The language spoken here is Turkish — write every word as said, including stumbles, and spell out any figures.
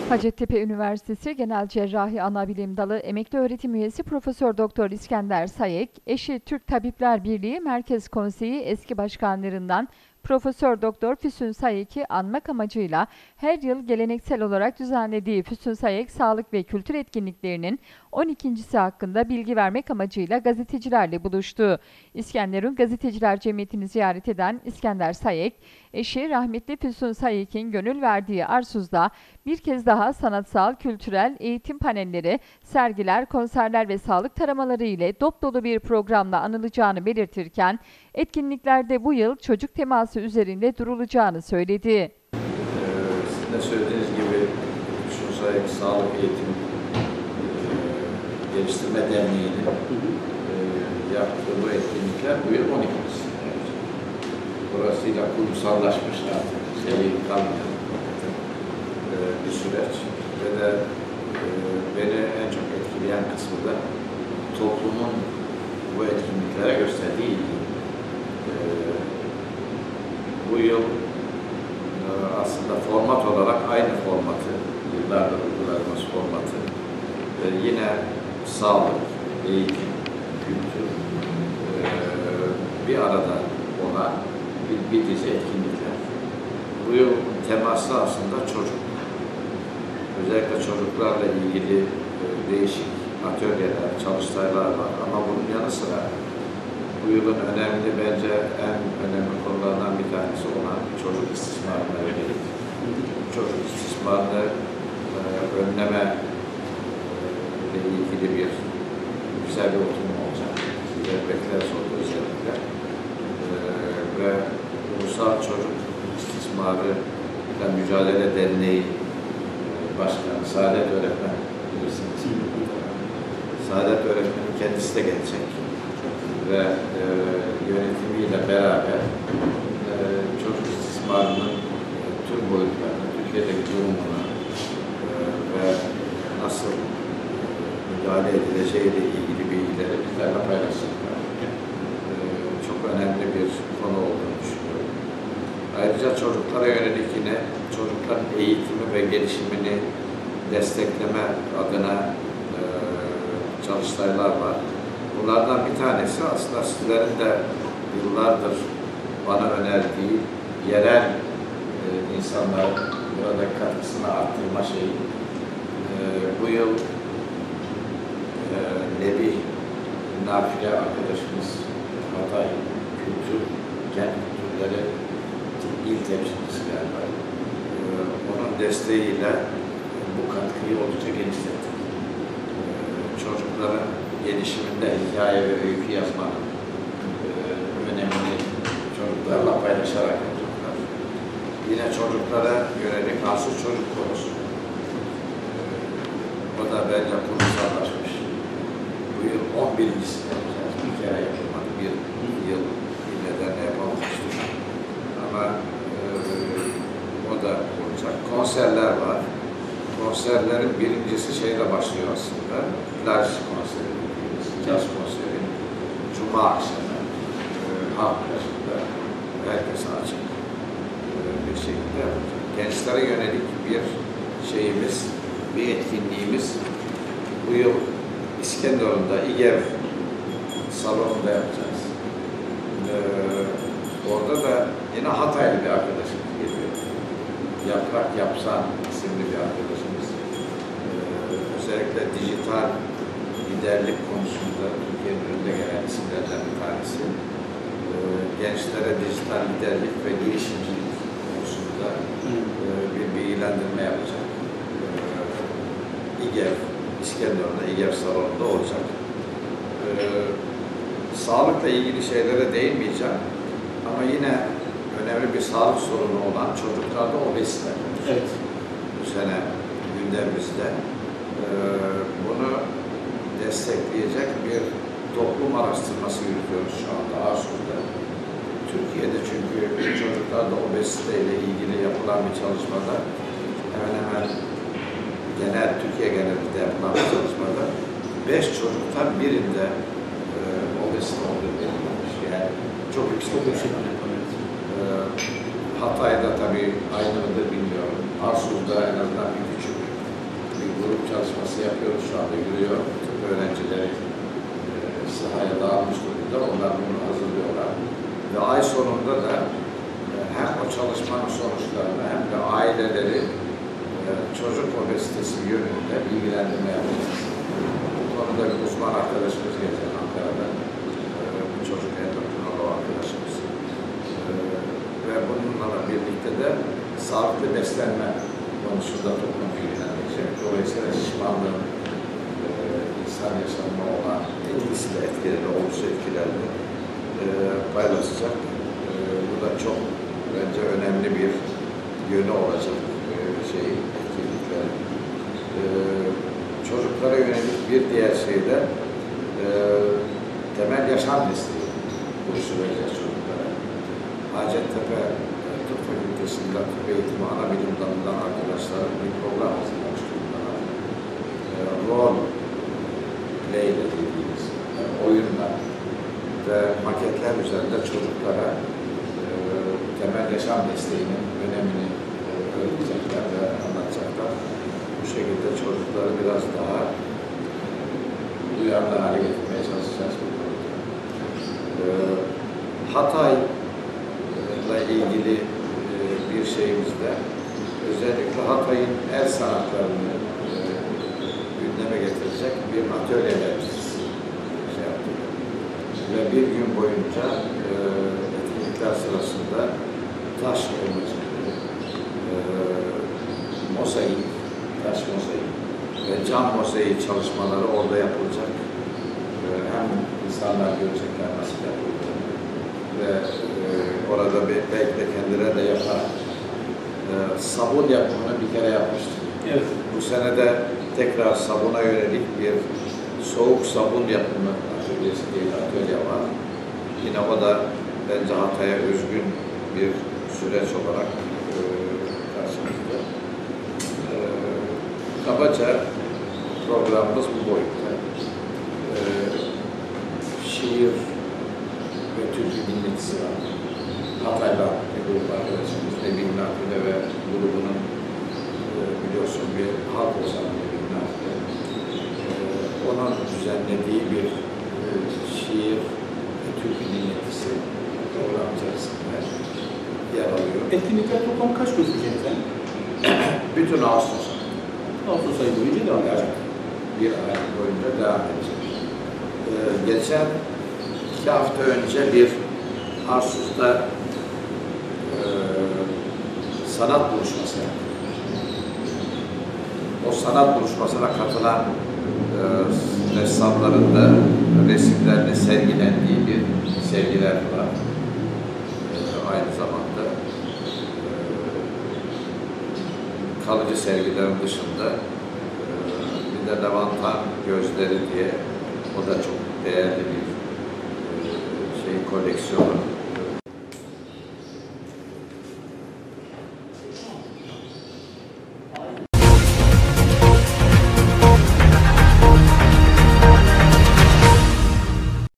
Hacettepe Üniversitesi Genel Cerrahi Anabilim Dalı Emekli Öğretim Üyesi Profesör Doktor İskender Sayek, eşi Türk Tabipler Birliği Merkez Konseyi eski başkanlarından Profesör Doktor Füsun Sayek'i anmak amacıyla her yıl geleneksel olarak düzenlediği Füsun Sayek Sağlık ve Kültür etkinliklerinin on ikincisi hakkında bilgi vermek amacıyla gazetecilerle buluştu. İskenderun Gazeteciler Cemiyeti'ni ziyaret eden İskender Sayek, eşi rahmetli Füsun Sayek'in gönül verdiği Arsuz'da bir kez daha sanatsal, kültürel, eğitim panelleri, sergiler, konserler ve sağlık taramaları ile dop dolu bir programla anılacağını belirtirken, etkinliklerde bu yıl çocuk teması üzerinde durulacağını söyledi. Ee, sizin de söylediğiniz gibi Füsun Sayek Sağlık Eğitim e, Geliştirme Derneği'nin e, yaptığı bu etkinlikler bu yıl on ikincisi. Burasıyla kurumsallaşmış artık şeyi kalmayan e, bir süreç ve de e, beni en çok etkileyen kısmı da toplumun bu etkinliklere gösterdiği ilgi. E, bu yıl e, aslında format olarak aynı formatı, yıllardır uyguladığımız formatı e, yine sağlık, eğitim, kültür e, bir arada olan bir, bir dizi etkinlikler. Bu yıl teması aslında çocuk. Özellikle çocuklarla ilgili e, değişik atölyeler, çalıştaylar var. Ama bunun yanı sıra bu yılın önemli, bence en önemli konulardan bir tanesi olan çocuk istismarına yönelik. Çocuk istismarını e, önleme e, ile ilgili bir güzel bir oturum olacak. Size bekleriz oldu özellikle. E, ve Ulusal Çocuk İstismarı ile Mücadele Derneği Başkanı Saadet Öğretmen bilirsiniz. Saadet Öğretmen'in kendisi de gelecek ve e, yönetimiyle beraber e, çocuk istismarının e, tüm boyutlarını, Türkiye'deki durumunu e, ve nasıl e, müdahale edileceğiyle ilgili bilgileri bizlerle paylaşacaklar. E, çok önemli bir konu olduğunu düşünüyorum. Ayrıca çocuklara yönelik yine çocukların eğitimi ve gelişimini destekleme adına e, çalıştaylar var. Bunlardan bir tanesi aslında sizlerin de yıllardır bana önerdiği yerel e, insanların buradaki katkısını arttırma şeyi. E, bu yıl e, Nebi Nafile arkadaşımız Hatay Kültür, Kent Kültürleri İl Temsilcisi galiba. E, onun desteğiyle bu katkıyı oldukça genişlettik. E, çocukların gelişiminde hikaye ve öykü yazmanın e, önemini çocuklarla paylaşarak yapacaklar. Yine çocuklara yönelik Arsuz Çocuk Korosu. E, o da bence kurumsallaşmış. Bu yıl on birincisi yapacağız. Bir kere yapılmadı. Bir, bir yıl bir nedenle yapamamıştık. Ama e, o da olacak. Konserler var. Konserlerin birincisi şeyle başlıyor aslında. Plaj konseri. Caz konseri, Cuma akşamı, e, halk plajında herkese açık e, bir şekilde yapacak. Gençlere yönelik bir şeyimiz, bir etkinliğimiz bu yıl İskenderun'da İGEV salonunda yapacağız. E, orada da yine Hataylı bir arkadaşımız geliyor. Yaprak Yapsan isimli bir arkadaşımız. E, özellikle dijital liderlik konusunda Türkiye'nin önünde gelen isimlerden bir tanesi. Ee, gençlere dijital liderlik ve girişimcilik konusunda e, bir bilgilendirme yapacak. Ee, İGEV, İskenderun'da İGEV salonunda olacak. Ee, sağlıkla ilgili şeylere değinmeyeceğim ama yine önemli bir sağlık sorunu olan çocuklarda obezite. Evet. Bu sene gündemimizde. Ee, bunu destekleyecek bir toplum araştırması yürütüyoruz şu anda Arsuz'da. Türkiye'de çünkü çocuklarda obezite ile ilgili yapılan bir çalışmada hemen hemen genel, Türkiye genelinde yapılan bir çalışmada beş çocuktan birinde e, obezite olduğu belirlenmiş. Yani çok yüksek. Çok yüksek. E, Hatay'da tabii aynı mıdır bilmiyorum. Arsuz'da en azından bir küçük grup çalışması yapıyoruz şu anda, yürüyor. Tıp öğrencileri e, sahaya dağılmış durumda, onlar bunu hazırlıyorlar. Ve ay sonunda da e, hem o çalışmanın sonuçlarını hem de aileleri e, çocuk obezitesi yönünde bilgilendirme yapacağız. Bu konuda bir uzman arkadaşımız gelecek Ankara'dan, e, bir çocuk endokrinolog arkadaşımız. E, ve bununla birlikte de sağlıklı beslenme konusunda toplum bilgilendirecek. Dolayısıyla şişmanlığın e, insan yaşamına olan etkisi de etkileri, olumsuz etkilerini e, paylaşacak. E, bu da çok bence önemli bir yönü olacak e, şey, etkinlikler. E, çocuklara yönelik bir diğer şey de e, temel yaşam desteği kursu vereceğiz çocuklara. Hacettepe Tıp Fakültesi'nde tıp eğitimi ana bilim dalından arkadaşlarım bir program hazırlamış durumdalar. E, rol play dediğimiz e, oyunla ve maketler üzerinde çocuklara e, temel yaşam desteğinin önemini e, öğretecekler ve anlatacaklar. Bu şekilde çocukları biraz daha duyarlı hale getirmeye çalışacağız bu konuda. E, Hatay'la ilgili e, bir şeyimizde özellikle Hatay'ın el sanatlarını e, gündeme getirecek bir atölyeler şey yaptık. Ve bir gün boyunca e, etkinlikler sırasında taş oyması, e, mozaik, taş mozaik ve cam mozaik çalışmaları orada yapılacak. E, hem insanlar görecekler nasıl yapıldığını ve e, orada belki de kendileri de yapar. E, sabun yapımını bir kere yapmıştık. Evet. Bu sene de tekrar sabuna yönelik bir soğuk sabun yapımı atölyesi diye bir atölye var. Yine o da bence Hatay'a özgün bir süreç olarak e, karşımızda. E, kabaca programımız bu boyutta. E, şiir ve türkü dinletisi var. Hatay'da bir grup arkadaşımız Nebin Nakide ve grubunun e, biliyorsun bir halk ozanı Nebin Nakide. E, onun düzenlediği bir e, şiir ve türkü dinletisi program içerisinde yer alıyor. Etkinlikler toplam kaç gün sürecek efendim? Bütün Ağustos ayı. Ağustos ayı boyunca devam edecek. Evet, bir ay boyunca devam edecek. Ee, geçen iki hafta önce bir Arsus'ta e, sanat buluşması yaptık. O sanat buluşmasına katılan e, ressamların da resimlerinin sergilendiği bir sergiler var. E, aynı zamanda e, kalıcı sergilerin dışında e, bir de Levantan Gözleri diye, o da çok değerli bir e, şey koleksiyonu.